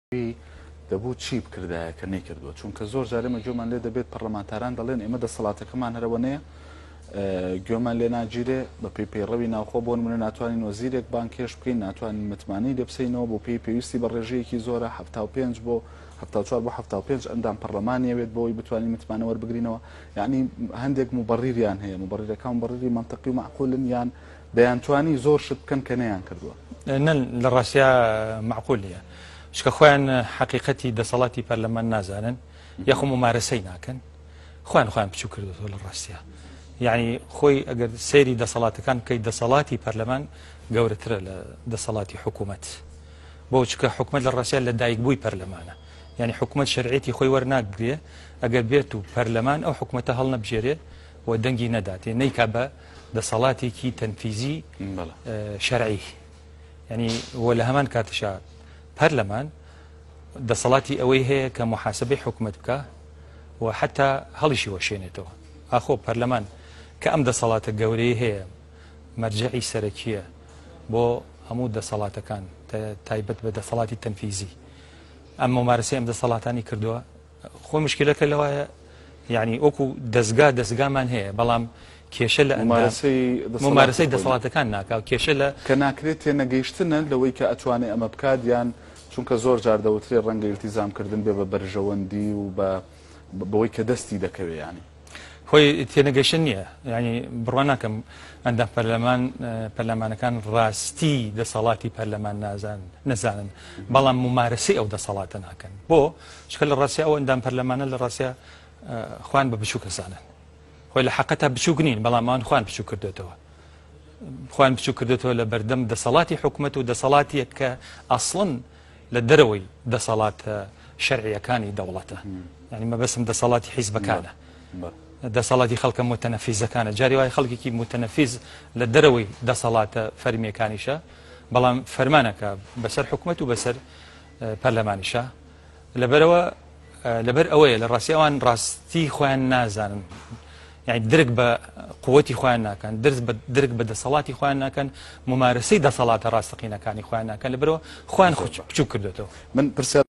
دەبوو چی بکردایە کە نەیکردووە چونکە زۆر جارێمە گوێمان لێ دەبێت پەرلەمانتاران دەڵێن ئێمە دەسەڵاتەکەمان هەرەوەنەیە گوێمان لێ ناگیرێ بە پێیڕەوی ناوخۆ بۆ نمونە ناتوانین وەزیرێک بانکێش بکەین ناتوانین متمانی لێ بسەینەوە بۆ پێی پێویستی بە ڕێژەیەکی زۆرە 75 بۆ 74 بۆ 75 ئەندام پەرلەمانیەوێت بۆی بتوانین متمانە وەربگرینەوە یعنی هەندێک مبەڕیریان هەیە مبەڕیرەکان مبەڕیری منطقی و معقولن یان دەیانتوانی زۆر شت بکەن کە نەیان کردووە لە ڕاستیا معقول نیە شکە خۆیان حقیقەتی دەسەڵاتی پەرلەمان نازانن یاخۆ ممارەسەی ناکەن خۆیان بچوو کردوەوە لە ڕاستیا یعنی خۆی ئەگەر سەیری دەسەڵاتەکان بکەیت دەسەڵاتی پەرلەمان گەورەترە لە دەسەڵاتی حکوومەت بۆ چکە حکوومەت لە ڕاستیا لە دایکبووی پەرلەمانە یعنی حکوومەت شەرعیەتی خۆی وەرناگرێ ئەگەر بێت و پەرلەمان ئەو حکوومەتە هەڵ نەبژێرێ و دەنگی نەداتێ نەیکا بە دەسەڵاتێکی تەنفیزی شەرعی یعنی وە لە هەمان کاتشا پەرلەمان دەسەڵاتی ئەوەی هەیە کە محاسبەی حکوومەت بکە و حتا هەڵیشی وەشێنێتەوە ئاخۆ پەرلەمان کە ئەم دەسەڵاتە گەورەی هەیە مەرجعی سەرەکیە بۆ هەموو دەسەڵاتەکان تایبەت بە دەسەڵاتی تەنفیزی ئەم ممارەسەی ئەم دەسەڵاتانی کردووە خۆ مشکلەکە لەوایە یعنی وەکو دەستگامان هەیە بەڵام کێشە لە ممارەسەی دەسەڵاتەکان ناکا کێشە لە کە ناکرێت تێنەگەیشتنە لەوەی کە ئەتوانێت ئەمە بکات یان چونکە زۆر جار دەوترێ ڕەنگە ئیلتیزامکردن بێ بە بەرژەوەندی و بەوەی کە دەستی دەکەوێت ینی خۆی تێنەگەیشتن نییە ینی بڕوا ناکەم ئەندام پەرلەمانەکان ڕاستی دەسەڵاتی پەرلەمان نەزانن بەڵام ممارەسەی ئەو دەسەڵاتە ناکەن بۆ چکە لە ڕاستیا ئەو ئەندام پەرلەمانە لە ڕاستیا خوان بە بچووکە زانن خۆی لە حەقەتە بچووک نین بەڵامان خوان بچوو کردێتەوە خوان بچوو کردێتەوە لە بەردەم دەسەڵاتی حکوومەت و دەسەڵاتیەک کە ئەسڵن لە دەرەوەی دەسەڵات شەرعیەکانی دەوڵەتە ینی مەبەسم دەسەڵاتی حیزبەکانە دەسەڵاتی خەڵکە متەنەفیزەکانە جاری وای خەڵکێکی متەنەفیز لە دەرەوەی دەسەڵاتە فەرمیەکانیشە بەڵام فەرمانەکە بەسەر حکوومەت و بەسەر پەرلەمانیشە لەبەر ئەوەیە لە ڕاستی ئەوان ڕاستی خۆیان نازانن یعنی درک بە قووەتی خۆیان ناکەن درک بە دەسەڵاتی خۆیان ناکەن ممارەسەی دەسەڵاتە ڕاستەقینەکانی خۆیان ناکەن لەبەرەوە خۆیان بچوو کردێتەوە من